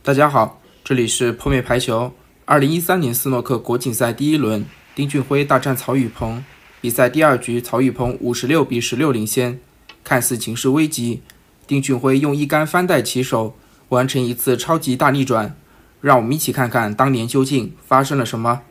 大家好，这里是破灭排球。2013年斯诺克国锦赛第一轮，丁俊晖大战曹宇鹏。比赛第二局，曹宇鹏56比16领先，看似形势危急，丁俊晖用一杆翻带起手，完成一次超级大逆转。让我们一起看看当年究竟发生了什么。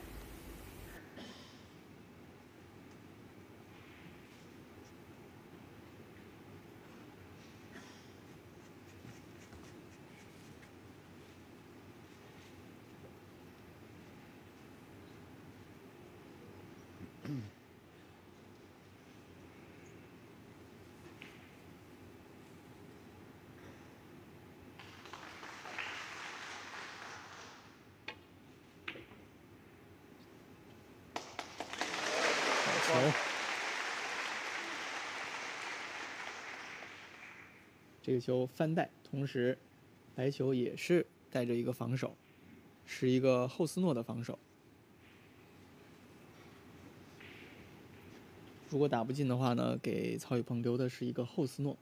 球，这个球翻带，同时白球也是带着一个防守，是一个后斯诺的防守。如果打不进的话呢，给曹宇鹏留的是一个后斯诺。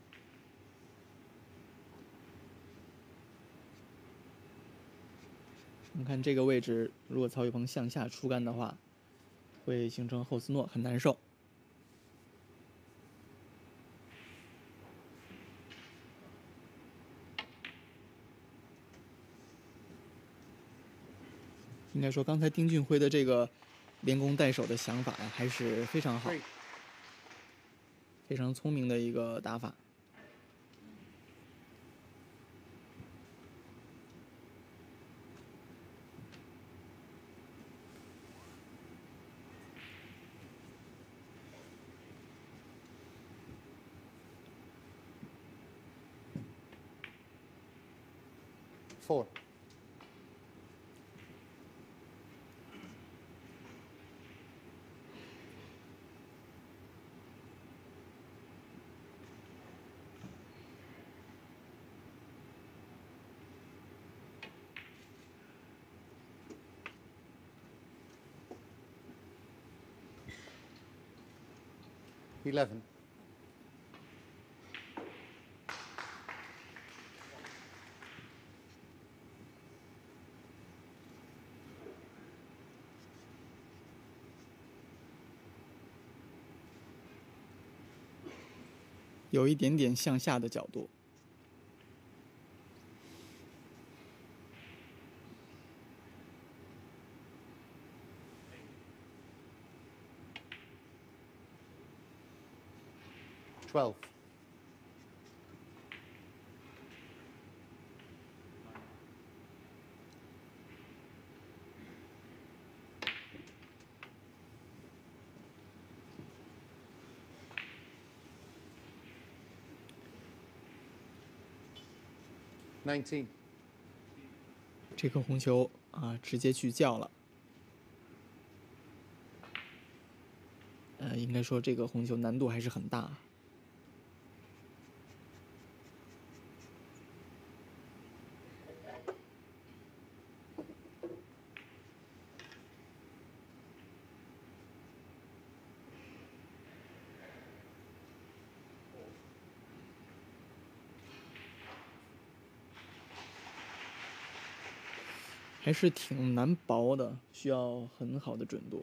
我们看这个位置，如果曹宇鹏向下出杆的话，会形成后斯诺，很难受。应该说，刚才丁俊晖的这个连攻带守的想法呀，还是非常好，非常聪明的一个打法。 4. 11. 有一点点向下的角度。 12. 19. 这颗红球啊，直接去叫了。应该说这个红球难度还是很大。还是挺难薄的，需要很好的准度。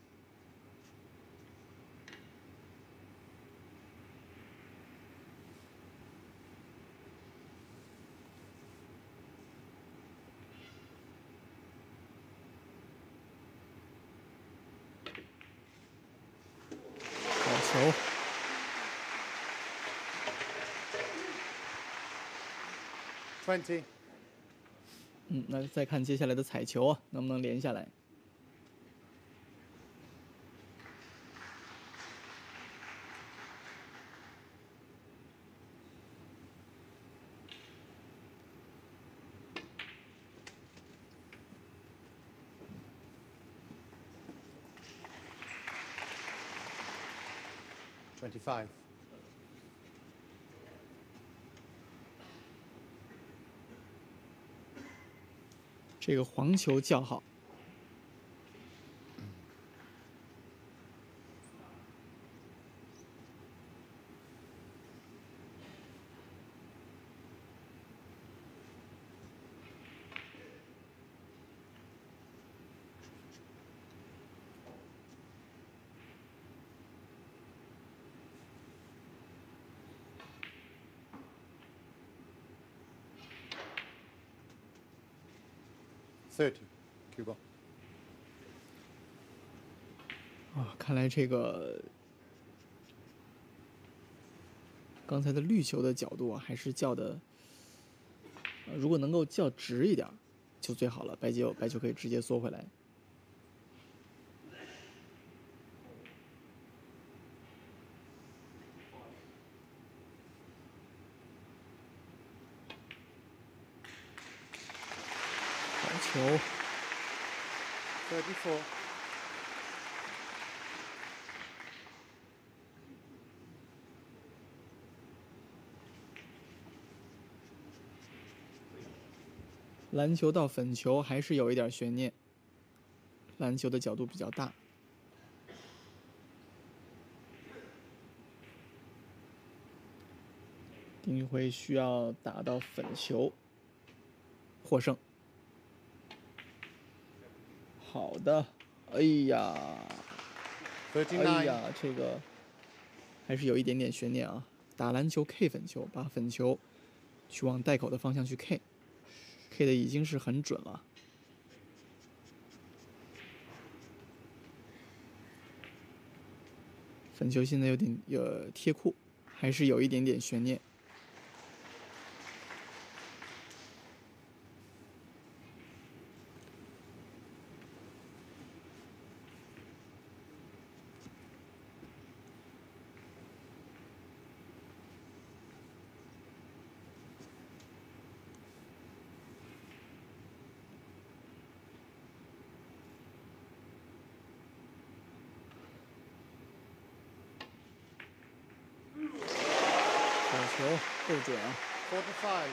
好球 20. 那再看接下来的彩球啊，能不能连下来？ 25. 这个黄球叫好。 30. Cue ball. 啊，看来这个刚才的绿球的角度啊，还是叫的，如果能够叫直一点就最好了，白球可以直接缩回来。好球！ 34. 篮球到粉球还是有一点悬念，篮球的角度比较大。丁俊晖需要打到粉球获胜。好的，哎呀，哎 39. 呀，这个还是有一点点悬念啊！打篮球 K 粉球，把粉球去往袋口的方向去 K 的已经是很准了。粉球现在有点贴库，还是有一点点悬念。好球，够准啊！ 45.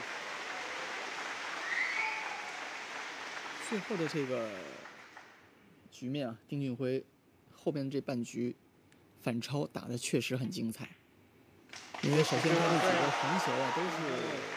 最后的这个局面啊，丁俊晖后边这半局反超打得确实很精彩，因为首先他这几个红球啊都是